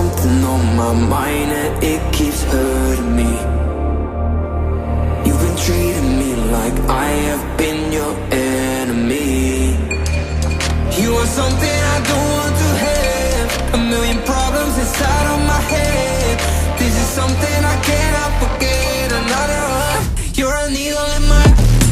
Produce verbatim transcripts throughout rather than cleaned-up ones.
something on my mind and it keeps hurting me. You've been treating me like I have been your enemy. You are something I don't want to have, a million problems inside of my head. This is something I cannot forget. Another one, you're a needle in my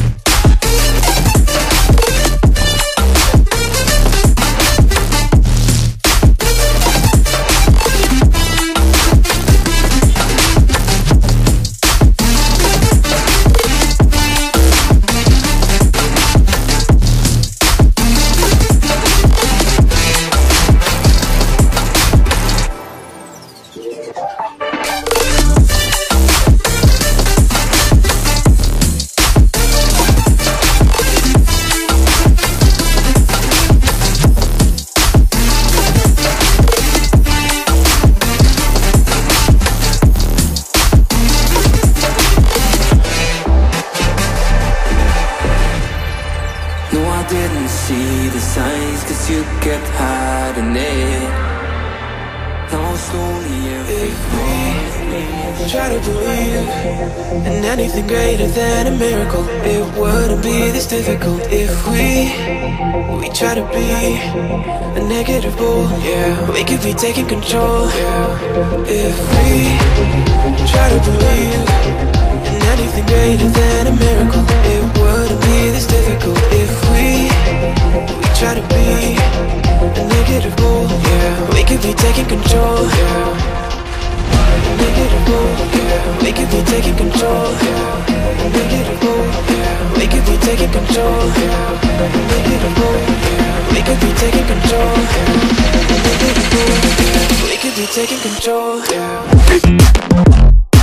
didn't see the signs, cause you kept hiding it. Now slowly every If we try to believe in anything greater than a miracle, it wouldn't be this difficult. If we we try to be a negative bull, yeah, we could be taking control, yeah. If we try to believe in anything greater than a miracle, it wouldn't be this difficult. If we we try to be a negative bull, yeah, we could be taking control, yeah. Negative bull, yeah, we could be taking control, yeah. Negative bull, yeah, we could be taking control, yeah. Negative bull, yeah, we could be taking control, yeah. Negative bull, yeah, we could be taking control, yeah.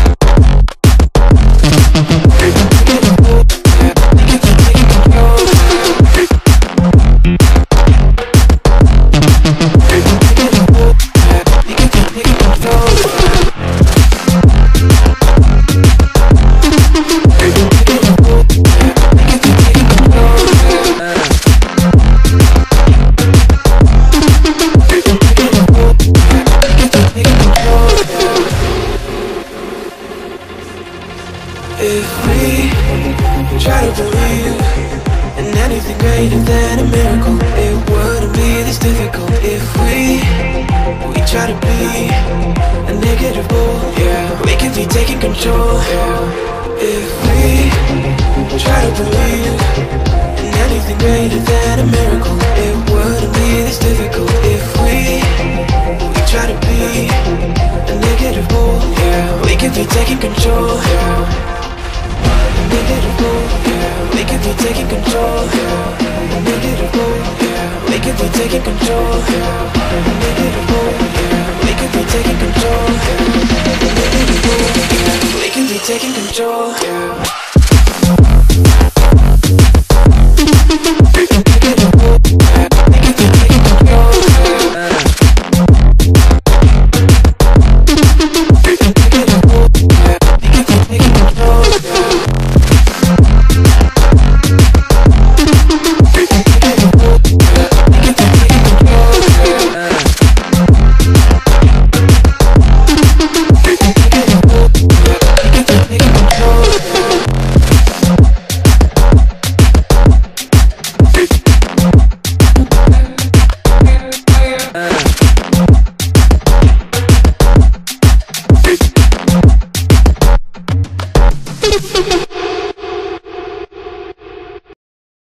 If we try to believe in anything greater than a miracle, it wouldn't be this difficult. If we we try to be a negative bull, yeah, we could be taking control, yeah. If we try to believe in anything greater than a miracle, it wouldn't be this difficult. If we we try to be a negative bull, yeah, we could be taking control, yeah. Negative bull, yeah, we could be taking control, yeah. Negative bull, yeah, we could be taking control, yeah. Negative bull, yeah, we could be taking control, yeah. Negative bull, yeah, we could be taking control, yeah.